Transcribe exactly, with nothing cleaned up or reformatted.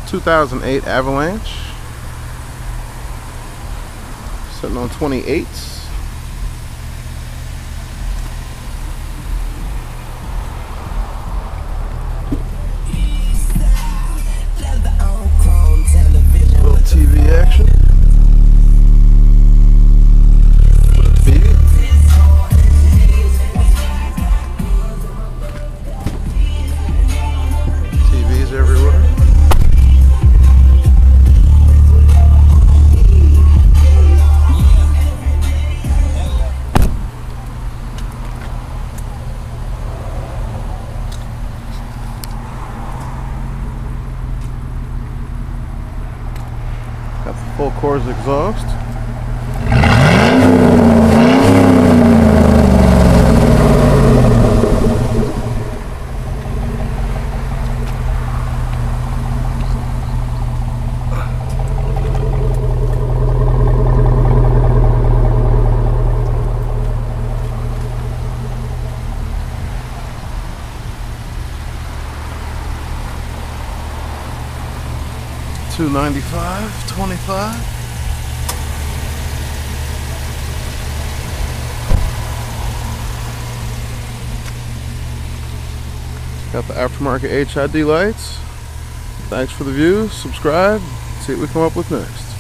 two thousand eight Avalanche, sitting on twenty-eights. Little T V action. Everywhere. Got the full Coors exhaust. two ninety-five twenty-five. Got the aftermarket H I D lights. Thanks for the view. Subscribe. See what we come up with next.